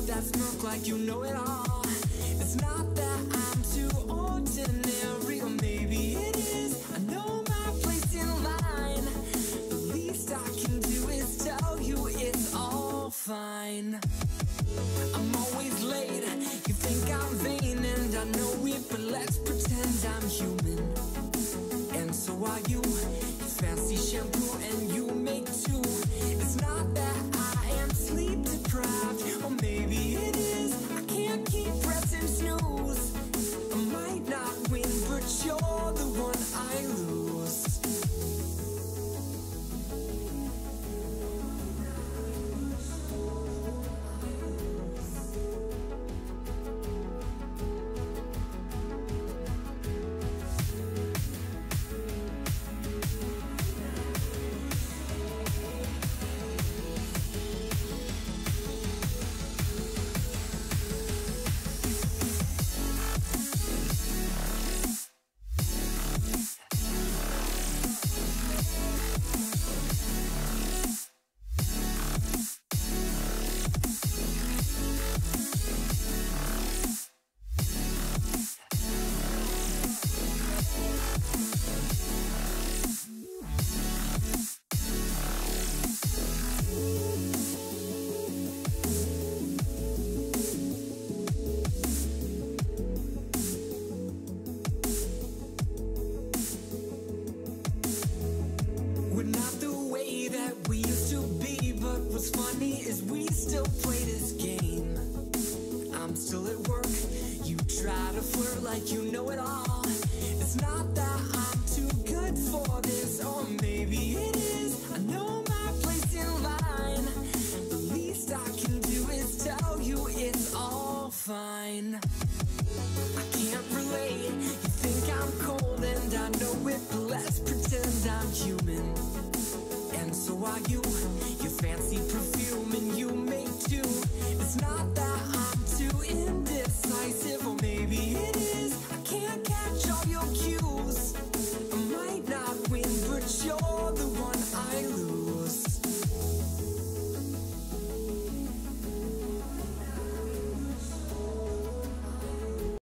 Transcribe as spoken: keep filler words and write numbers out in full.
that smirk like you know it all. It's not that I'm too ordinary, or maybe it is. I know my place in line. The least I can do is tell you it's all fine. I'm always late, you think I'm vain, and I know it, but let's pretend I'm human. And so are you. Fancy shampoo and you make two. It's not that I am sleep deprived, or maybe it is. I can't keep pressing snooze. I might not win, but you're the one I lose. What's funny is we still play this game. I'm still at work, you try to flirt like you know it all. It's not that